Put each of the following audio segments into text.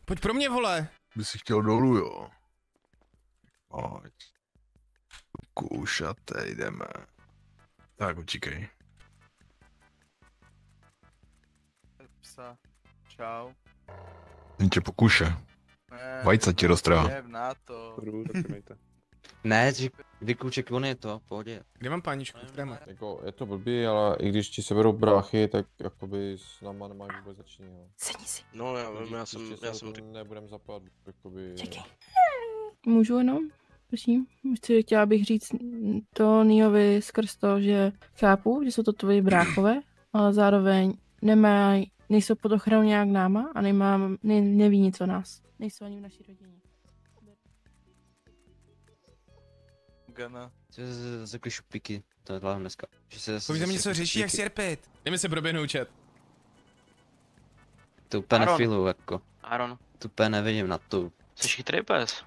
Pojď pro mě, vole. By si chtěl dolů, jo? Pojď. Koušate, jdeme. Tak, utíkej. Psa. Čau. Jen tě pokuše. Vajca ti roztrhá. Na to. Ne, vykluček, on je to, v pohodě. Kde mám páničku? Které Jako, je to blbý, ale i když ti seberou bráchy, tak jakoby s náma nemáš vůbec začínat. Sedni si. No já vím, já jsem nebudem zapadat, jakoby... Čekej. Můžu jenom? Prosím, chtěla bych říct to Niovi skrz to, že chápu, že jsou to tvoji bráchové, ale zároveň nejsou pod ochranou nějak náma a neví nic o nás. Nejsou ani v naší rodině. Gana. Řekli šupiky, to je hlavně dneska. Povíte mi něco řeší, jak si RPit. Jdeme se proběhnout chat. To úplně nefilu, jako. Aaron. To úplně nevidím na tu. Jsi chytrý pes.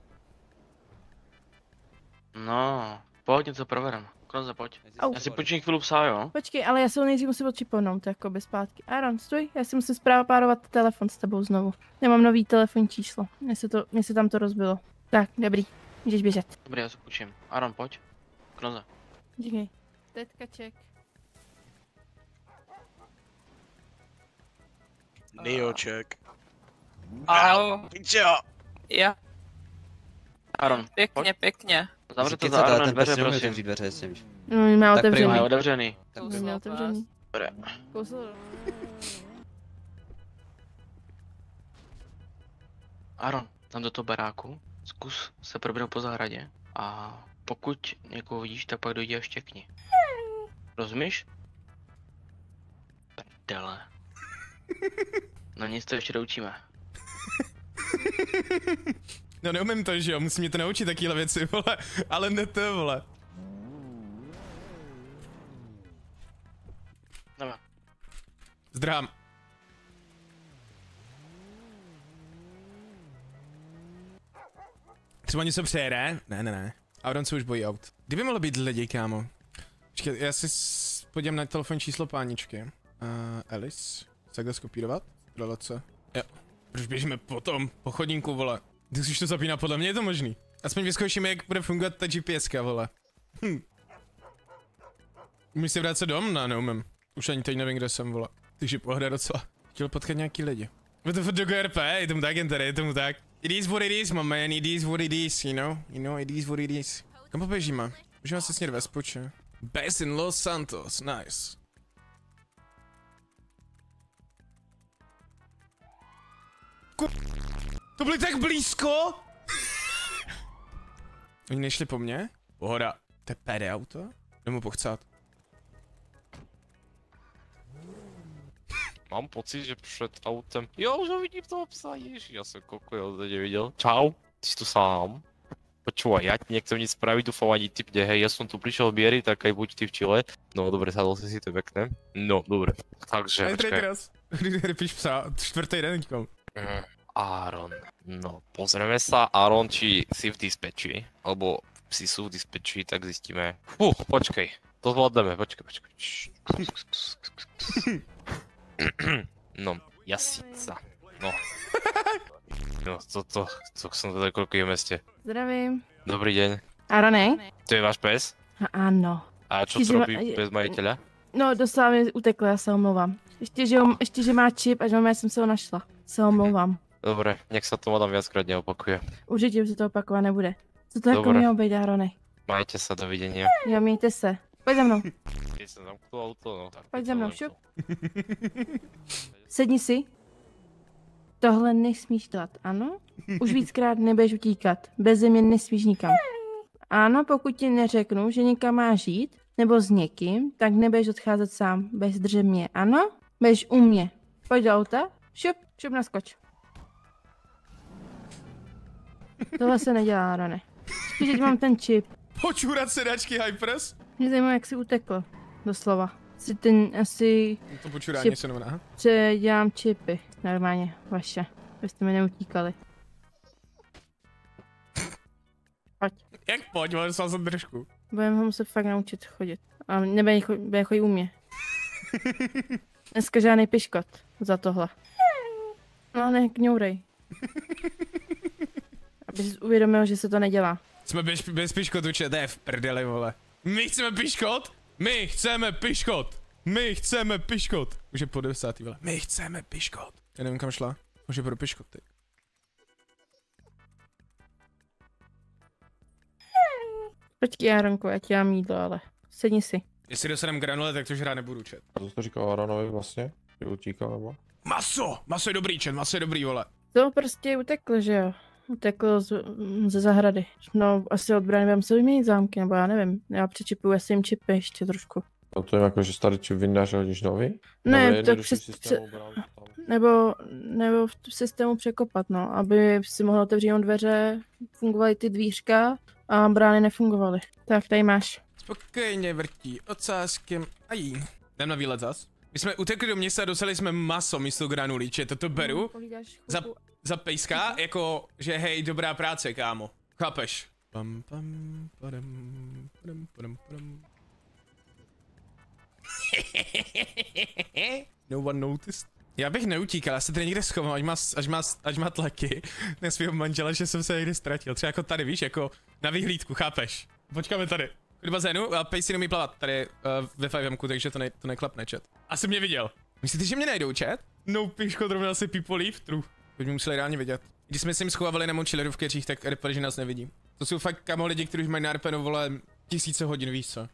No, pojď něco provedem. Kroze, pojď. Já si počím chvíli psa, jo? Počkej, ale já se ho nejdřív musím odčipnout, jako bez zpátky. Aaron, stůj, já si musím párovat telefon s tebou znovu. Nemám nový telefonní číslo, mně se tam to rozbilo. Tak, dobrý, můžeš běžet. Dobrý, já se počím. Aaron, pojď. Kroze. Díky. Tetkaček. Nioček. Au. Jo. Jo, Aaron, pěkně, pěkně. zavřete to za Aaronem dveře, prosím. Dveře, jestli víš. No, má Tak otevřený. Má otevřený. Má otevřený. Dobré. Kousl. Aaron, tam do toho baráku, zkus se probrat po zahradě a pokud někoho vidíš, tak pak dojdi a štěkni. Rozumíš? Prdele. No nic, to ještě doučíme. No neumím to, že jo, musím mě to naučit takové věci, vole, ale ne to, vole. Jdeme. Zdrám. Třeba něco přejede? Ne. Aaron se už bojí aut. Kdyby mohlo být lidi, kámo? Počkej, já si podívám na telefonní číslo páničky. Alice? Takhle skopírovat? Relace. Jo. Proč běžíme potom? Po chodníku, vole. Ty musíš to zapínat, podle mě je to možný. Aspoň vyzkoušíme, jak bude fungovat ta GPSka, vole. Umíš si vrátit dom? Ne, neumím. Už ani teď nevím, kde jsem, vole. Takže pohoda docela. Chtěl potkat nějaký lidi. What the fuck do RP? Je tomu tak, jen tady, je tomu tak. It is what it is, my man, it is what it is, you know, it is what it is. Kam poběžíme? Můžeme se snět vespoče. Best in Los Santos, nice. To byli tak blízko? Oni nešli po mně? Pohoda. To je PD auto? Jdem mu pochcát. Mám pocit, že před autem... Jo, už ho vidím toho psa, ježi, já jsem koľko ho teď nevidel. Čau, si tu sám. Počúvaj, ja ti nechcem nic spraviť, dúfam ani typne, hej, ja som tu prišiel v Biery, tak aj buď ty v Chile. No dobre, sadol si to pekné. No, dobre, takže, počkaj. Rypíš psa, čtvrtý den, kom. Aaron, no, pozrieme sa, Aaron, či si v dispatchi, alebo psi sú v dispatchi, tak zistíme. Počkej, to zvládneme, počkej. No, Jasica, no. No, to som teda koľko je v meste. Zdravím. Dobrý deň. Aaronej? To je váš pes? Ano. A čo to robí pes majiteľa? No, dostala mi utekl, já se omlouvám. Ještě, že má čip, až já jsem se ho našla. Se omlouvám. Dobre, nech sa to madam viackrát neopakuje. Určitě už se to opakovat nebude. Co to jako mělo být, Aaronej? Majte sa, dovidenia. Jo, mějte se. Pojď za mnou. Keď som zamknul auto, no tak... Pojď za mnou, šup. Sedni si. Tohle nesmíš dělat, ano? Už víckrát nebudeš utíkat. Beze mě nesmíš nikam. Ano, pokud ti neřeknu, že někam máš jít, nebo s někým, tak nebudeš odcházet sám. Budeš držet mě, ano? Budeš u mě. Pojď do auta. Šup naskoč. Tohle se nedělá, Aarone. Teď mám ten čip. Počůrat sedačky Hypers? Mě zajímá, jak jsi utekl. Doslova. Asi... To počurání se novná. Dělám čipy. Normálně, vaše. Abyste mi neutíkali. Pojď. Jak pojď, ale dostal jsem držku. Budeme ho muset fakt naučit chodit. A nebude chodit u mě. Dneska žádný piškot za tohle. No ne, kňourej. Aby jsi uvědomil, že se to nedělá. Jsme bez piškotu, to je v prdeli, vole. My chceme piškot? My chceme piškot! My chceme piškot! Už je po 90. vole. My chceme piškot! Já nevím kam šla. Už je pro piškot, ty. Počkej, Jaronko, já ti dám jídlo, ale sedni si. Jestli dostanem granule, tak to žrát nebudu, čet. Co jsi to říkal Aranovi vlastně? Že utíkal nebo? Maso! Maso je dobrý, čet, maso je dobrý, vole. To prostě uteklo, že jo? Uteklo ze zahrady. No, asi od brány vám se vyměnit zámky, nebo já nevím. Já přičipuju asi jim čipy ještě trošku. No to je jako, že starý čip vyndáš a hodíš nový? Ne, tak nebo v systému překopat, no, aby si mohl otevřít jenom dveře, fungovaly ty dvířka a brány nefungovaly. Tak, tady máš. Spokojně vrtí ocáskem a jí. Jdem na výlet zas. My jsme utekli do města a dostali jsme maso místo granulí, če toto beru za pejska, jako, že hej, dobrá práce, kámo. Chápeš? Pam, pam, padam, padam, padam, padam. No one noticed. Já bych neutíkal, já se tady někde schovám, až má tlaky na svého manžela, že jsem se někde ztratil. Třeba jako tady, víš, jako na vyhlídku, chápeš? Počkáme tady. Do bazénu a pejs si neumí plavat tady ve 5M, takže to neklapne, chat. Asi mě viděl. Myslíte, že mě najdou, chat? No piško, rovnal si people leave through. To by museli reálně vidět. Když jsme si jim schovávali na močileru v keřích, tak repali, že nás nevidí. To jsou fakt kamo lidi, kteří mají na RPNu, vole, tisíce hodin, víš co?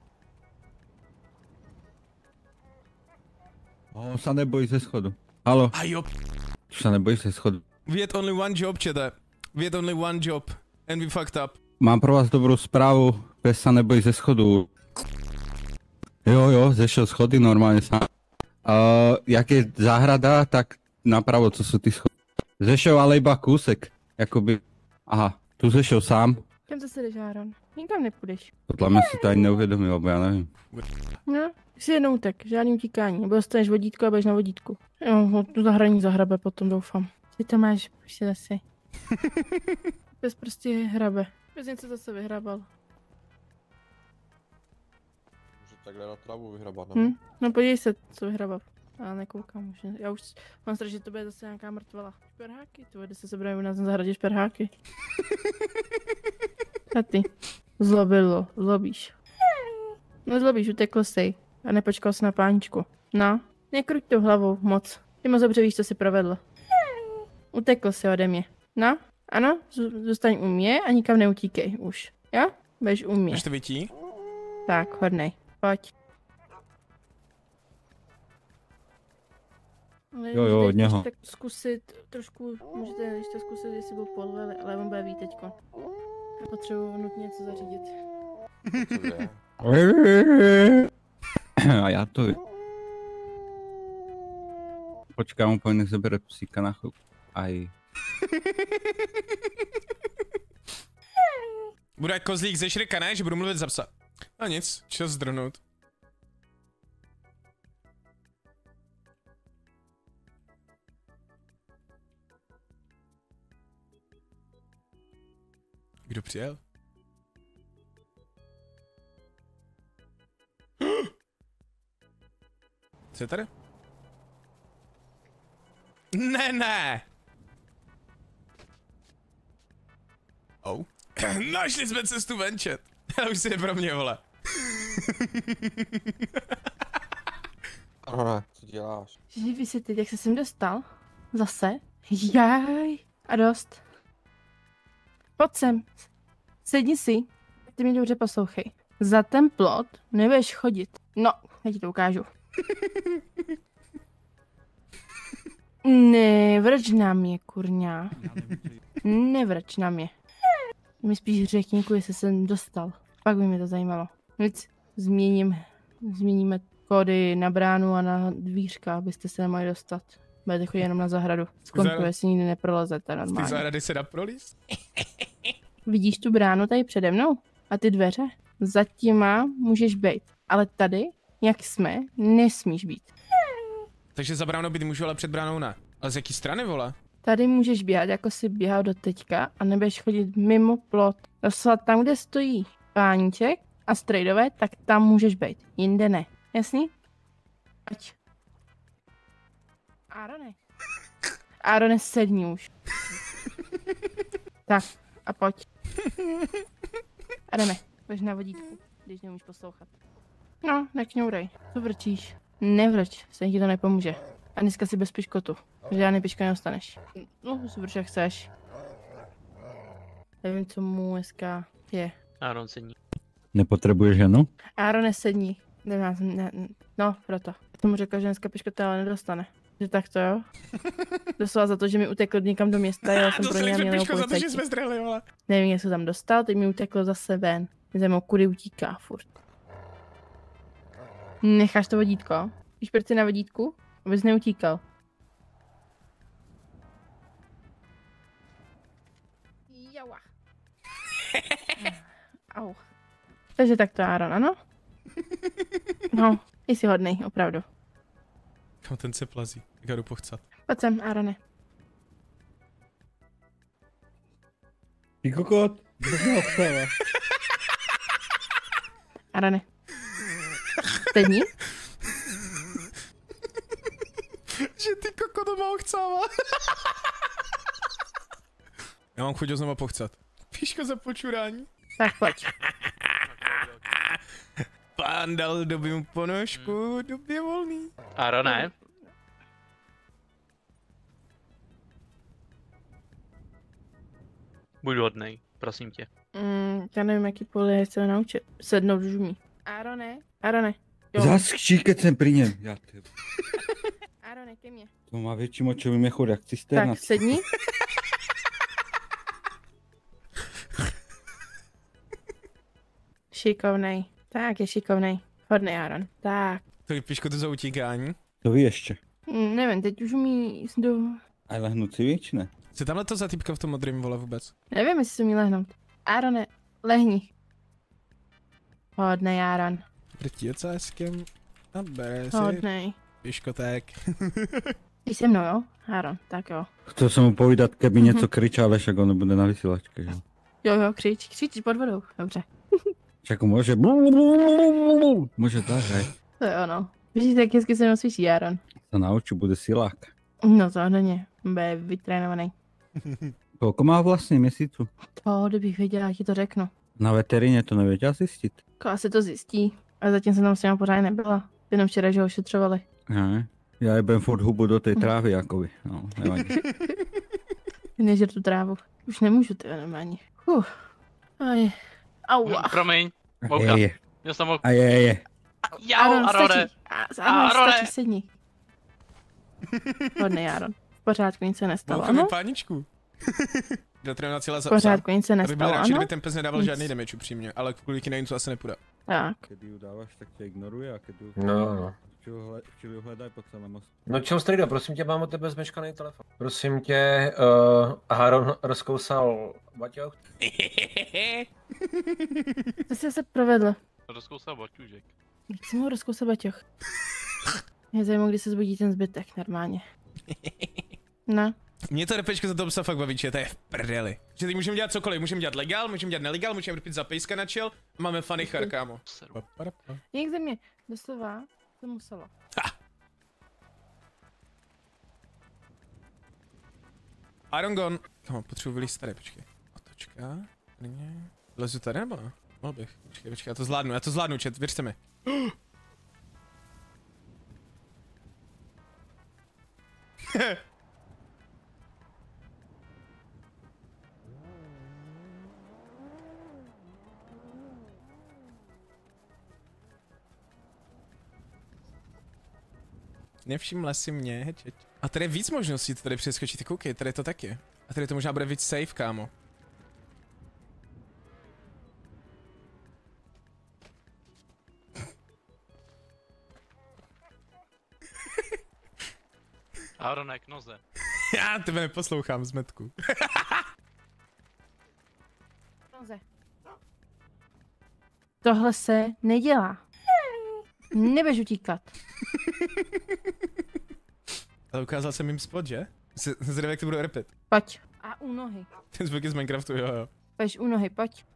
Se neboj ze schodu. Halo. A jo. Se neboj ze schodu. We had only one job, chate. We had only one job. And we fucked up. Mám pro vás dobrou zprávu. Pes se neboj ze schodu. Jo, zešel schody normálně sám. Jak je zahrada, tak napravo, co jsou ty schody. Zešel ale iba kousek. Jakoby. Aha, tu zešel sám. Kam zase jdeš, Áron? Nikam nepůjdeš. Podle mě si to ani neuvědomil, bo já nevím. No, si jednou utek, žádný utíkání. Nebo dostaneš vodítko a budeš na vodítku. Jo, tu zahraní zahrabe potom, doufám. Ty to máš, prostě zase. Bez prostě hrabe. Bez něco zase vyhrabal. Může takhle na trávu vyhrabat, ne? No podívej se, co vyhrabal. Já nekoukám už. Já už mám strach, že to bude zase nějaká mrtvala. Šperháky, to bude se brát u nás na zahradě šperháky. A ty. Zlobíš. No zlobíš, utekl jsi. A nepočkal jsi na páničku. No, nekruť tou hlavou moc. Ty moc dobře víš, co jsi provedl. Utekl jsi ode mě. No, ano, zůstaň u mě a nikam neutíkej už. Jo? Budeš u mě. Máš to vytí? Tak, hodnej. Pojď. Jo, od něho. Tak zkusit trošku, můžete ještě zkusit, jestli byl podle, ale on bude ví teďko. Já potřebuji nutně něco zařídit. A já to... Počkám, úplně nech zabere psíka na chlup. Aj. Budu jak kozlík ze Shreka, ne? Že budu mluvit za psa. A nic, čas zdrhnout. Kdo přijel? Co je tady? Ne! Oh. Našli jsme cestu ven, chat. Ale už si je pro mě, vole. Arone, co děláš? Živí vysvětlit, jak se sem dostal? Zase? Jaj. A dost. Pojď sem. Sedni si. Ty mě dobře poslouchej. Za ten plot nebudeš chodit. No, já ti to ukážu. Nevrč na mě, kurňa. Nevrč na mě. Mi spíš řekni, kudy jsi sem dostal. Pak by mě to zajímalo. Nic, změníme kódy na bránu a na dvířka, abyste se nemohli dostat. Budete chodit jenom na zahradu. Zkontroluji, jestli nikdy neprolezete normálně. Z té zahrady se dá prolíst? Vidíš tu bránu tady přede mnou? A ty dveře? Za těma můžeš být. Ale tady, jak jsme, nesmíš být. Takže za bránou být můžu, ale před bránou ne. Ale z jaký strany, vole? Tady můžeš běhat, jako si běhal do teďka a nebudeš chodit mimo plot. Doslova tam, kde stojí páníček a strejdové, tak tam můžeš být. Jinde ne. Jasný? Pojď. Arone, sedni už. Tak, a pojď. A jdeme. Pojď na vodítku, když neumíš poslouchat. No, nekňourej. Co vrčíš? Nevrč, se ti to nepomůže. A dneska si bez piškotu. Žádný piško nedostaneš. No, si vrč jak chceš. Nevím, co mu dneska je. Aaron sedí. Nepotřebuje ženu? Aaron nesední. No, proto. Já tomu řekl, že dneska piškota ale nedostane. Že tak to jo? Doslova za to, že mi utekl někam do města, já jsem pro něj měl za to, že jsme zdrhli, vole. Nevím, jak se tam dostal, teď mi utekl zase ven. Za mnou kudy utíká furt. Necháš to vodítko? Víš, proč jsi na vodítku? Abys neutíkal. Jaua. Au. Takže tak to Aaron, ano? No, jsi hodnej, opravdu. Kam ten se plazí? Jak já jdu pochcat. Pojď sem, Aarone. Ty kokot, kdo se obstává? Aarone. Sedni. Že ty koko doma ochcává. Já mám chuť ho znova pochcat. Píško za počurání. Tak pojď. Pán dal dobím ponožku, době volný. Aarone. Buď hodnej, prosím tě. Já nevím, jaký pole se naučit. Sednout už umí. Aarone. Zas kříket jsem pri něm. Já ty. Aarone, ke mně. To má větší močový mechur jak cisterna. Tak, sedni. Šikovnej. Tak, je šikovnej. Hodnej Aaron. Tak. To je Píško to za utíkání. To ví ještě. Nevím, teď už umí do... A lehnout si víč, ne? Co tamhle to za týpka v tom modrém, vole, vůbec? Nevím, jestli se umí lehnout. Aarone, lehni. Hodnej Aaron. Vrtí ocáskem a bere si Hodnej. piškotek. Jsi se mnou, jo? Aaron, tak jo. Chtěl jsem mu povídat, keby něco kričal, ale však on nebude na vysílačce, že? Jo, křič pod vodou. Dobře. Však může... Může tak, hej. To je ono. Víš, jak hezky se mnou slyší Aaron. To naučí, bude silák. No to není. Bude vytrénovaný. Kolko má vlastně měsíců? To, kdybych věděla, jak ti to řeknu. Na veterině to nevěděla zjistit. Asi to zjistí. A zatím jsem tam s těma pořád nebyla. Jenom včera, že ho ošetřovali. Ne, já jebem furt hubu do té trávy, jakoby. No, nevadí. Nežer tu trávu. Už nemůžu, ty normálně. Aj. Aua. Promiň. Mouka. Je. Měl jsem mouka. A je. Aaron, Aarone. Aaron, stačí, sedni. Hodnej Aaron. V pořádku, nic se nestalo, Mouka mi ano? páničku. Dotrénovala celá V pořádku, nic se Aby byl nestalo, radši, ano? kdyby ten pes nedával Nic. žádný damage upřímně, ale kvůli Kinejnu to asi nepůjde. Tak. Když ju dáváš, tak tě ignoruje a když ju... No. Čili hledaj po celém mostu. No čau Strejdo, prosím tě, mám od tebe zmeškaný telefon. Prosím tě, Aaron rozkousal baťoch. To jsi se provedl. Rozkousal baťůžek. Jak jsi mohl rozkousat baťoch? Mě zajímá, kdy se zbudí ten zbytek, normálně. No. Mě to repečko za to psa fakt baví, to je v prdeli. Že teď můžeme dělat cokoliv, můžeme dělat legál, můžeme dělat nelegál, můžeme vypít za pejska na chill a máme funny char, kámo. Jak ze mě, doslova, to muselo. Ha. Iron Gone. Kámo, potřebuji vylíst tady, počkej. Otočka, prvně. Lezu tady nebo ne? Mohl bych, počkej, já to zvládnu, chat, věřte mi. Nevšimla si mě, čeť. A tady je víc možností to tady přeskočit, koukej, tady to taky. A tady to možná bude víc safe, kámo. Aarone, k noze. Já tebe neposlouchám, zmetku. Tohle se nedělá. Neběž utíkat. Ale ukázal jsem jim spot, že? Zřejmě jak to budu repet. Pojď. A u nohy. Ten zvuk je z Minecraftu, jo. Pojď u nohy, pojď.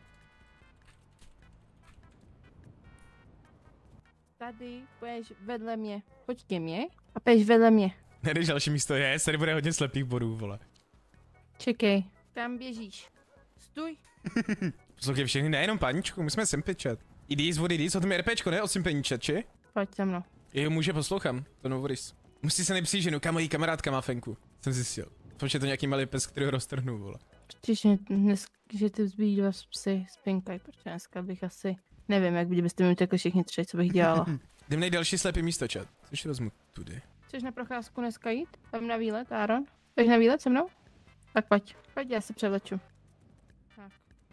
Tady půjdeš vedle mě. Pojď ke mně a půjdeš vedle mě. Nejdeš další místo je, tady bude hodně slepých bodů, vole. Čekej. Tam běžíš. Stůj. Poslouchej všechny, nejenom paničku, musíme simpečet. Idis, what idis, o tom je RPčko, ne o simpeničet, či? Pojď se mnou. Jo, může poslouchám, to no worries. Musí se nepřijít ženu, kam mojí kamarádka má fenku. Jsem zjistil. Protože je to nějaký malý pes, který ho roztrhnu, vole. Protože dnes, že ty zbylí dva psy spinkaj, protože dneska bych asi, nevím, jak kdybyste mi utekli všichni tři, co bych dělala. Jdem nej další slepý místo, chat. Což vezmu tudy. Chceš na procházku dneska jít? Pojďme na výlet, Aaron? Chceš na výlet se mnou? Tak pojď. Pojď, já se převleču. Tak.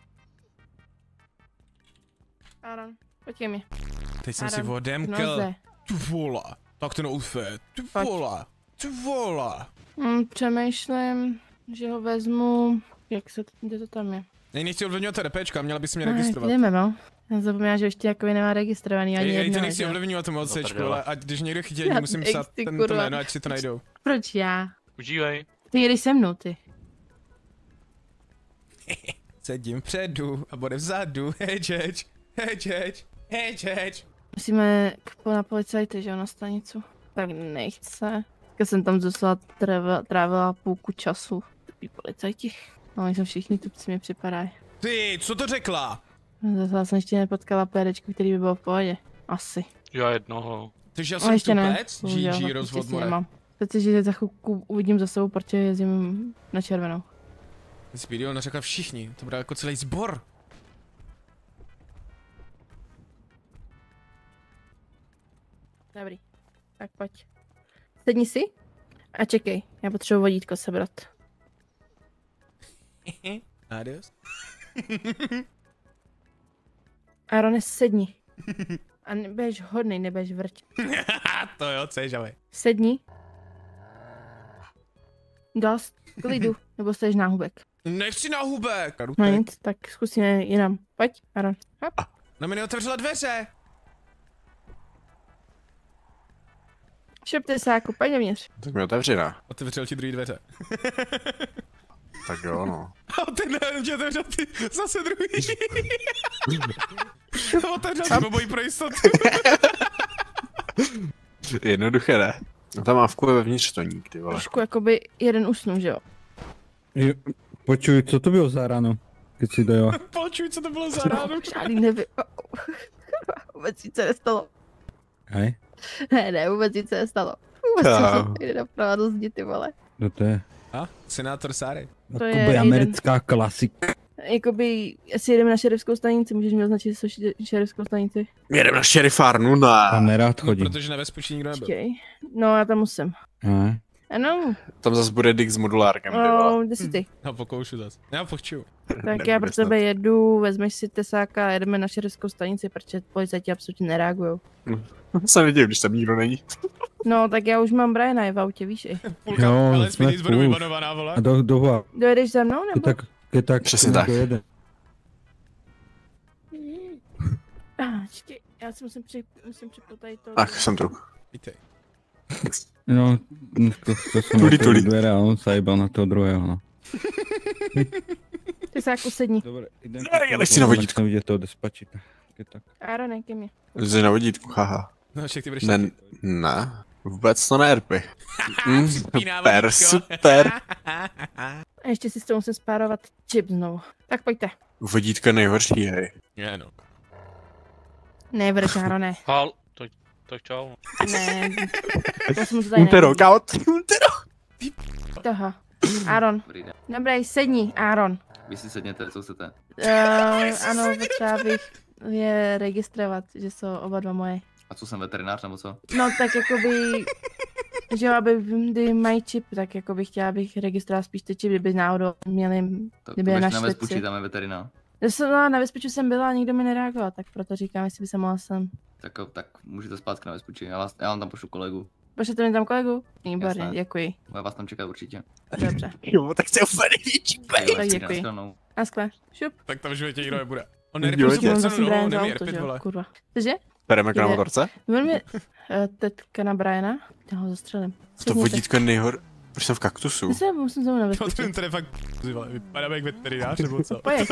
Aaron, pojď ke mně. Teď jsem si Aaron, odemkl. noze. Tu vola. Tak ten outfit. Tu vola. Tu vola. Přemýšlím, že ho vezmu, kde to tam je? Nechci ovlivňovat to RPčka, měla by si mě registrovat. Jdeme, no. Já zapomněla, že ještě jakoby nemá registrovaný ani jedno. Ty nechci ovlivňovat tomu OCčku, ale ať když někdo chytí, musím psát to jméno, ať si to najdou. Proč já? Užívej. Ty jedeš se mnou, ty. Sedím vpředu a bude vzadu, heč. Musíme na policajty, že jo, na stanicu. Tak nechce. Já jsem tam zůstala trávila půlku času. Tupí policajti. No, oni jsou všichni tupci, mi připadají. Ty, co to řekla? Zase jsem ještě nepotkala PDčku, který by byl v pohodě. Asi. Já jednoho. Ty žil jsem tupec? GG, rozvod more. Teď že za chvilku uvidím za sebou, protože jezdím na červenou. Speedy, ona řekla všichni, to bude jako celý sbor. Dobrý, tak pojď. Sedni si a čekej, já potřebuji vodítko sebrat. Adios. Arone, sedni. A nebudeš hodnej, nebudeš vrč. To jo, co je žavej. Sedni. Dost, klidu, nebo chceš náhubek. Nechci náhubek! No nic, tak zkusíme jinam. Pojď, Aron. Hop. No mi neotevřela dveře. Šup tesáku, pojď dovnitř. Tak mi otevřená. Otevřel ti druhý dveře. Tak jo, no. A ten tě otevřel ty zase druhý. Otevřel ti obojí pro jistotu. Jednoduché, ne? No ta mávku je vevnitř to nikdy, vole. Trošku jakoby jeden usnul, že jo? Počuj, co to bylo za ráno, keď si dojela? Počuj, co to bylo za ráno. Žádný nevím. Vůbec nic se nestalo. Hej? Ne, vůbec nic se nestalo. Vůbec jsem se jde napravdu zdi, ty vole. No to je? A? Senátor Sary. To je americká klasika. Jakoby, jestli jedeme na šerifskou stanici, můžeš mi označit, že jsou šerifskou stanici. Jedeme na šerifárnu, ne. Tam nerád chodím. No, protože na Vespuči nikdo nebyl. Počkej. No, já tam musím. Ne. Ano. Tam zase bude Dick s modulárkem, ty vole. No, kde jsi ty? No, pokoušu zase. Já pochču. Tak já pro tebe jedu, vezmeš si tesáka a jedeme na šerifskou stanici, protože policajti absolutně nereagujou. Jsem viděl, když tam nikdo není. No, tak já už mám Briana, je v autě, víš i. Půlka, ale Speedy zboru vybanovaná, vole. A do Dojedeš za mnou, nebo? Tak přesně tak. Dojede. Čekaj, já si musím připnout tady to. Ach, jsem tu. Vítej. No, to jsem otevřel dvere a on sa jebal na toho druhého, no. Tesáku, sedni. Dobre, idem. Já nechci na vodítku. Nechci vidět toho despačita. Aaron, ke mně. Jsi na vodítku, haha. No, však ty budeš Ne, taky. ne, vůbec to nerpy. Připíná Super. A ještě si s tou musím spárovat čip znovu. Tak pojďte. Vodítko je nejhorší, hej. Je, no. Ne, vrč, Aarone. Hal, tak čau. Ne, já jsem mu to tady Untero, kaut. Toho. Aaron. Dobrý, sedni, Aaron. Vy si sedněte, co chcete. Ano, potřeba bych je registrovat, že jsou oba dva moje. A co jsem veterinář nebo co? No tak jakoby, že jo, aby kdy mají čip, tak jakoby chtěla bych registrovat spíš ty čip, kdyby náhodou měli, kdyby je na našli. Vespuči, tam je veterinář. Na Vespuči jsem byla a nikdo mi nereagoval, tak proto říkám, jestli by se mohla sem. Tak můžete zpátky na Vespuči, já vám tam pošlu kolegu. Pošlete mi tam kolegu? Výborně, děkuji. Bude vás tam čekat určitě. Dobře. Jo, tak se úplně největší Tak děkuji. Naschle. Šup. Tak tam v životě nikdo nebude. On Jo, nerpil tě. se Jsem no, Brian za nemí auto, že rpit, jo, vole. kurva. Cože? Bereme k na motorce? Velmi teďka na Briana, já ho zastřelím. To vodítko je nejhor... Proč jsem v kaktusu? Musím znovu na No, Vespuči. ten je fakt vole, vypadá jak veterinář, nebo co? Pojď.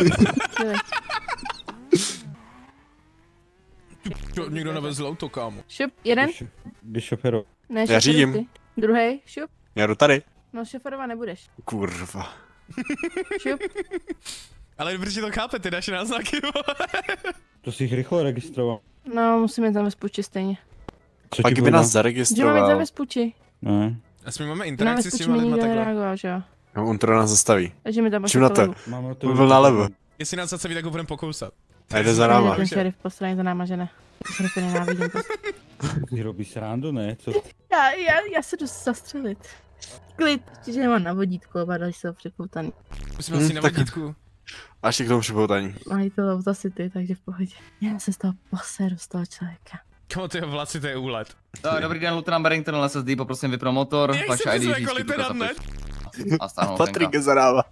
Někdo navezl auto, kámo. Šup, jeden. Když šoferu. Ne, Já šoferuj řídím. ty. Druhý, šup. Já jdu tady. No šoferovat nebudeš. Kurva. Šup. Ale dobře, že to chápe, ty naše náznaky, To si jich rychle registroval. No, musíme tam vespuči stejně. Co Pak ti by nás Že máme jít za zaregistroval. vespuči. Ne. Asi my máme Na interakci s vespuči těma mi lidma nikdo takhle. nereagoval, že jo? No, on to nás zastaví. Takže mi tam Čím na to? pošle Máme On byl nalevo. Jestli nás zastaví, tak ho budeme pokousat. A jde za náma. Ten šerif posraný za náma, že ne? Šerify nenávidím prostě. Ty robíš srandu, ne? Co? Já se jdu zastřelit. Klid, ještě, že nemám na vodítku, oba další jsou připoutaný. Musíme asi na tak- vodítku. Až k tomu připoutání. Mají to zase ty, takže v pohodě. Já se z toho poseru, z toho člověka. Kamo, ty vlasy, to je úlet. Dobrý den, Lieutenant Barrington, LSSD, poprosím vypro motor, Jak vaše se ID, to jako řízky, lieutenant, ne? a stáhnout Patrik je zadává.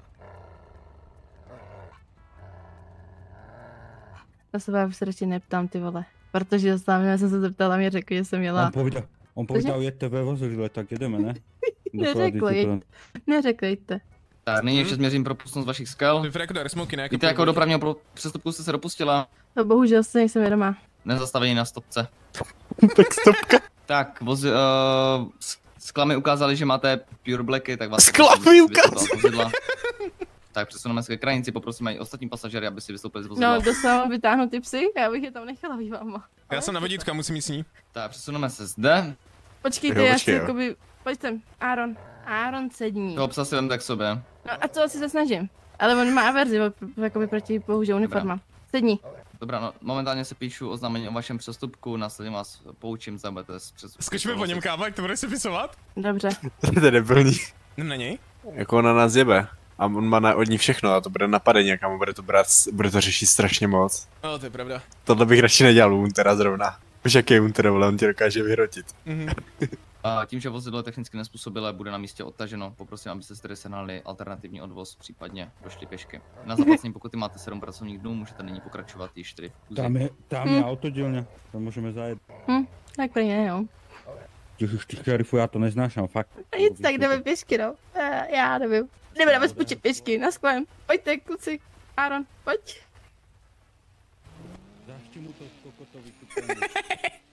Já se vás srdečně neptám, ty vole. Protože sám jsem se zeptala, mě řekl, že jsem jela. On povídal, jedte ve vozidle, tak jedeme, ne? Neřekl, neřekejte. Tak, nyní ještě změřím propustnost vašich skal. Vypadá jako dar smoky, ne? Jako Víte, jakou dopravního přestupku jste se dopustila? No bohužel se nejsem vědomá. Nezastavení na stopce. Tak stopka. Tak, skla mi ukázali, že máte Pure Blacky, tak vás... Skla mi ukázali. Vozidla. Tak přesuneme se ke krajnici, poprosíme i ostatní pasažéry, aby si vystoupili z vozidla. No, kdo se mám vytáhnout ty psy? Já bych je tam nechala býváma. Já jsem na vodítku a musím jít s ní. Tak, přesuneme se zde. Počkejte, Jo, já počkej, si jo. jakoby... Pojď sem, Aaron sední. Toho psa si vem tak k sobě. No a to asi se snažím. Ale on má averzi, jakoby proti bohužel uniformám. Sedni. Dobrá, no, momentálně se píšu oznámení o vašem přestupku, následně vás poučím, co budete s přestupkem. Skočíme po něm, kámo, jak to bude si pisovat? Dobře. To je debilní. Jdem na něj? Jako ona nás jebe. A on má od ní všechno a to bude napadení a kam bude to brát, bude to řešit strašně moc. No, to je pravda. Tohle bych radši nedělal u Untera zrovna. Víš, jaký je Unter, vole, on tě dokáže vyhrotit. A tím, že vozidlo je technicky nezpůsobilé, bude na místě odtaženo. Poprosím, abyste si tedy sehnali alternativní odvoz, případně došli pěšky. Na zaplacení pokuty máte 7 pracovních dnů, můžete nyní pokračovat již 4 v kůzi. Tam je autodílně, tam můžeme zajet. Tak pro ně, jo. Ty šerifu, já to neznášám, fakt. Nic, tak jdeme pěšky, no. Já nevím. Jdeme na bezpočet pěšky, na sklem. Pojďte, kluci. Aaron, pojď. Zašti mu to kokotovi.